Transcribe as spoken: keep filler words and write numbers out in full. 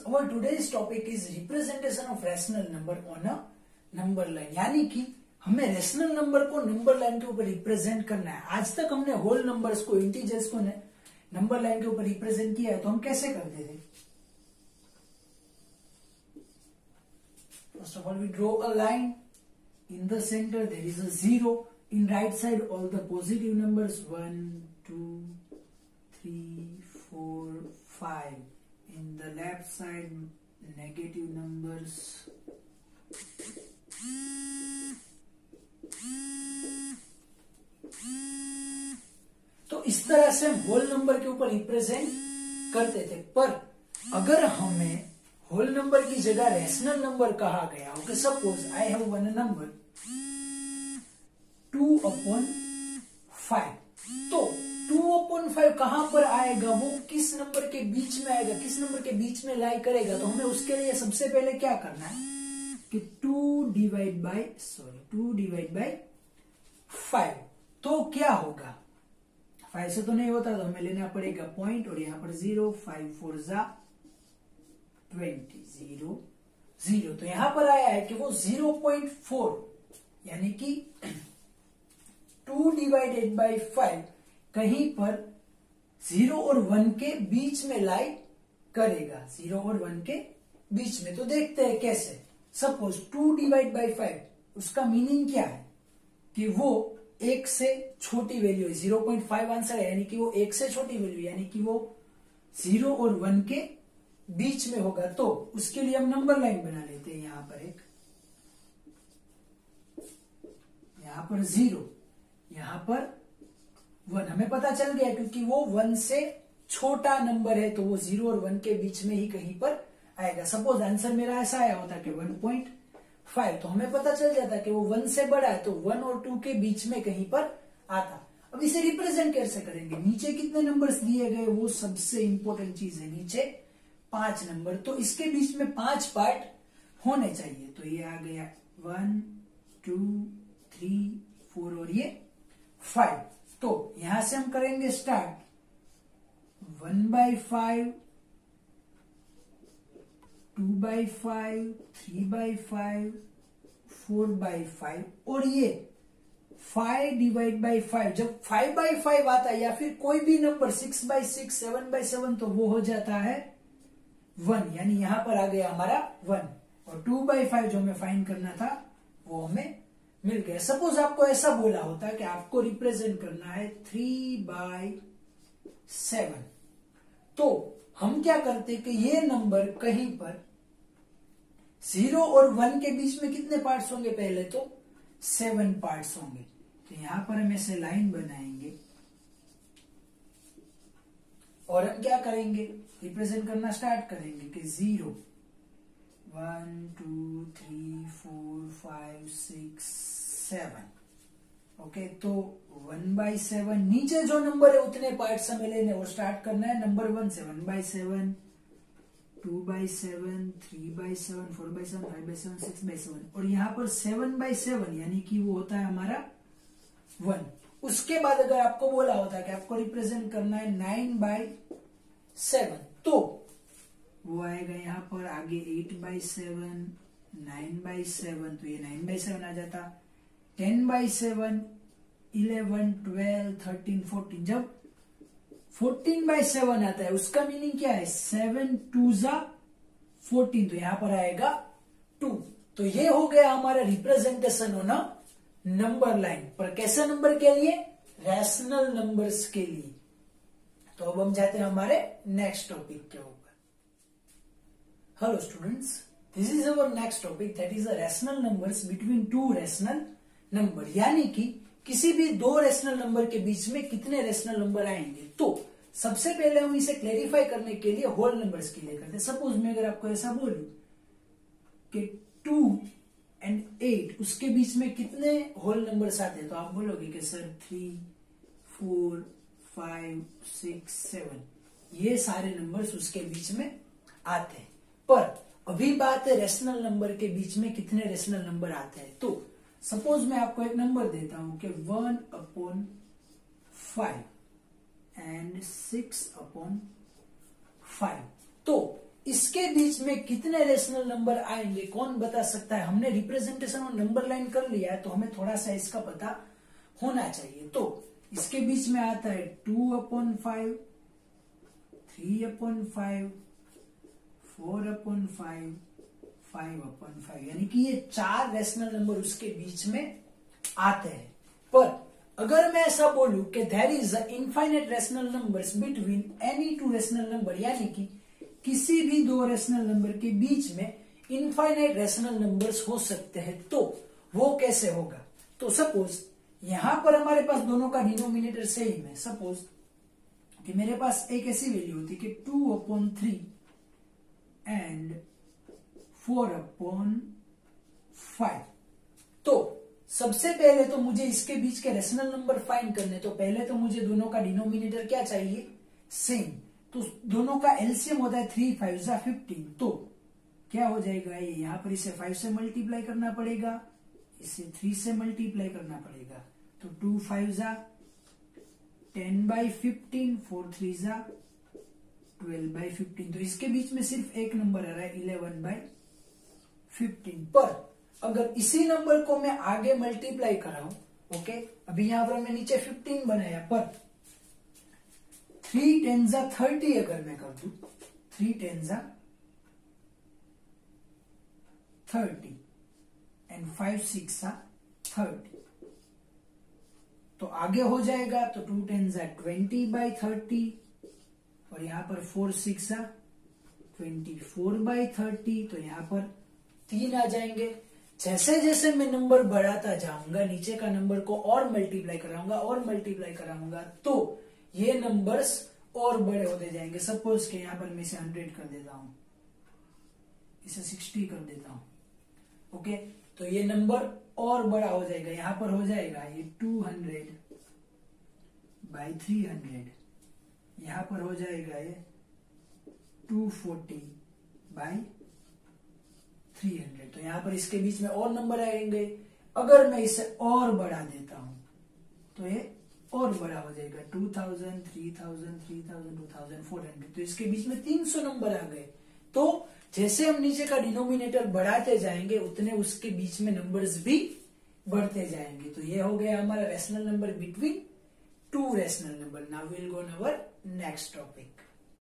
our today's topic is representation of rational number on a number line. यानी कि हमें rational number को number line के ऊपर रिप्रेजेंट करना है. आज तक हमने होल नंबर्स को, इंटीजर्स को नंबर लाइन के ऊपर रिप्रेजेंट किया है, तो हम कैसे करते थे? First of all, we draw a line. In the center there is a zero. In right side all the positive numbers one, two, three, four, five. In the left side negative numbers. तो इस तरह से हम whole number के ऊपर represent करते थे. पर अगर हमें होल नंबर की जगह रेशनल नंबर कहा गया, okay, suppose I have one number two upon five, तो टू अपॉन फाइव कहां पर आएगा? वो किस नंबर के बीच में आएगा, किस नंबर के बीच में लाई करेगा? तो हमें उसके लिए सबसे पहले क्या करना है कि two divide by sorry two divide by five. तो क्या होगा? फाइव से तो नहीं होता, तो हमें लेना पड़ेगा पॉइंट, और यहां पर जीरो, फाइव फोर जा ट्वेंटी, जीरो जीरो. तो यहां पर आया है कि वो जीरो पॉइंट फोर, यानी कि टू डिवाइडेड बाई फाइव कहीं पर जीरो और वन के बीच में लाई करेगा, जीरो और वन के बीच में. तो देखते हैं कैसे. Suppose two divide by five, उसका मीनिंग क्या है कि वो एक से छोटी वैल्यू है. जीरो पॉइंट फाइव आंसर है, यानी कि वो एक से छोटी वैल्यू, यानी कि वो जीरो और वन के बीच में होगा. तो उसके लिए हम नंबर लाइन बना लेते हैं. यहां पर एक, यहां पर जीरो, यहां पर वन. हमें पता चल गया क्योंकि वो वन से छोटा नंबर है, तो वो जीरो और वन के बीच में ही कहीं पर आएगा. सपोज आंसर मेरा ऐसा आया होता कि वन पॉइंट फाइव, तो हमें पता चल जाता कि वो वन से बड़ा है, तो वन और टू के बीच में कहीं पर आता. अब इसे रिप्रेजेंट कैसे करेंगे? नीचे कितने नंबर्स दिए गए, वो सबसे इंपॉर्टेंट चीज है. नीचे पांच नंबर, तो इसके बीच में पांच पार्ट होने चाहिए. तो ये आ गया वन, टू, थ्री, फोर और ये फाइव. तो यहां से हम करेंगे start. One by five, two by five, three by five, four by five, और ये फाइव डिवाइड बाई फाइव. जब फाइव बाई फाइव आता है या फिर कोई भी number six by six, seven by seven, तो वो हो जाता है वन, यानी यहां पर आ गया हमारा वन. और टू बाई फाइव जो हमें फाइंड करना था वो हमें मिल गया. सपोज आपको ऐसा बोला होता है कि आपको रिप्रेजेंट करना है थ्री बाई सेवन, तो हम क्या करते कि ये नंबर कहीं पर जीरो और वन के बीच में कितने पार्ट्स होंगे? पहले तो सेवन पार्ट्स होंगे. तो यहां पर हम ऐसे लाइन बनाएंगे और हम क्या करेंगे? रिप्रेजेंट करना स्टार्ट करेंगे कि zero, one, two, three, four, five, six, seven. Okay, तो वन बाई सेवन, नीचे जो नंबर है उतने पार्ट्स हमें लेने, और स्टार्ट करना है नंबर वन से. One by seven, two by seven, three by seven, four by seven, five by seven, six by seven, और यहां पर सेवन बाई सेवन, यानी कि वो होता है हमारा वन. उसके बाद अगर आपको बोला होता है कि आपको रिप्रेजेंट करना है नाइन बाई सेवन, तो वो आएगा यहां पर आगे eight by seven, nine by seven, तो ये नाइन बाई सेवन आ जाता. Ten by seven, eleven, twelve, thirteen, fourteen. जब फोर्टीन बाई सेवन आता है उसका मीनिंग क्या है? सेवन टू जा फोर्टीन, तो यहां पर आएगा टू. तो ये हो गया हमारा representation on a number line. पर कैसे नंबर के लिए? रैशनल नंबर्स के लिए. तो अब हम जाते हैं हमारे नेक्स्ट टॉपिक के ऊपर. Hello students, this is our next topic, that is the rational numbers between two rational number. यानी कि किसी भी दो रेशनल नंबर के बीच में कितने रेशनल नंबर आएंगे. तो सबसे पहले हम इसे क्लेरिफाई करने के लिए होल नंबर्स के लिए करते हैं. सपोज मैं अगर आपको ऐसा बोलूं कि टू एंड एट, उसके बीच में कितने होल नंबर्स आते हैं, तो आप बोलोगे कि sir three, four, five, six, seven, ये सारे नंबर्स उसके बीच में आते हैं. पर अभी बात है रेशनल नंबर के बीच में कितने रेशनल नंबर आते हैं. तो सपोज मैं आपको एक नंबर देता हूं कि one upon five and six upon five. तो इसके बीच में कितने रेशनल नंबर आएंगे कौन बता सकता है? हमने रिप्रेजेंटेशन और नंबर लाइन कर लिया है, तो हमें थोड़ा सा इसका पता होना चाहिए। तो इसके बीच में आता है two upon five, three upon five, four upon five, five upon five, यानी कि ये चार रेशनल नंबर उसके बीच में आते हैं। पर अगर मैं ऐसा बोलूं कि there is a infinite rational numbers between any two rational number, यानी कि किसी भी दो रेशनल नंबर के बीच में इनफाइनाइट रेशनल नंबर्स हो सकते हैं, तो वो कैसे होगा? तो सपोज यहां पर हमारे पास दोनों का डिनोमिनेटर सेम है। सपोज कि मेरे पास एक ऐसी वैल्यू होती कि two upon three and four upon five. तो सबसे पहले तो मुझे इसके बीच के रेशनल नंबर फाइंड करने, तो पहले तो मुझे दोनों का डिनोमिनेटर क्या चाहिए? सेम। तो दोनों का एलसीएम होता है थ्री फाइव जा फिफ्टीन। तो क्या हो जाएगा? ये यहां पर इसे फाइव से मल्टीप्लाई करना पड़ेगा, इसे थ्री से मल्टीप्लाई करना पड़ेगा। तो टू फाइव जा ten by fifteen, four three जा ट्वेल्व बाई फिफ्टीन। तो इसके बीच में सिर्फ एक नंबर आ रहा है इलेवन बाई फिफ्टीन। पर अगर इसी नंबर को मैं आगे मल्टीप्लाई कराऊं, ओके, अभी यहां पर मैं नीचे फिफ्टीन बनाया, पर थ्री टेन जा थर्टी अगर मैं कर दूं, थ्री टेन जा थर्टी एंड फाइव सिक्स जा थर्टी, तो आगे हो जाएगा। तो टू टेन जा ट्वेंटी बाई थर्टी, और यहां पर फोर सिक्स जा ट्वेंटी फोर बाई थर्टी, तो यहां पर तीन आ जाएंगे। जैसे जैसे मैं नंबर बढ़ाता जाऊंगा, नीचे का नंबर को और मल्टीप्लाई कराऊंगा और मल्टीप्लाई कराऊंगा, तो ये नंबर्स और बड़े होते जाएंगे। सपोज के यहां पर मैं इसे हंड्रेड कर देता हूं, इसे सिक्सटी कर देता हूं, ओके, तो ये नंबर और बड़ा हो जाएगा। यहां पर हो जाएगा ये two hundred by three hundred, यहां पर हो जाएगा ये two forty by three hundred. तो यहां पर इसके बीच में और नंबर आएंगे। अगर मैं इसे और बढ़ा देता हूं तो ये और बड़ा हो जाएगा, two thousand, three thousand, three thousand, two thousand, four hundred. तो इसके बीच में तीन सौ नंबर आ गए। तो जैसे हम नीचे का डिनोमिनेटर बढ़ाते जाएंगे, उतने उसके बीच में नंबर्स भी बढ़ते जाएंगे। तो ये हो गया हमारा rational number between two rational number. Now will go on our next topic.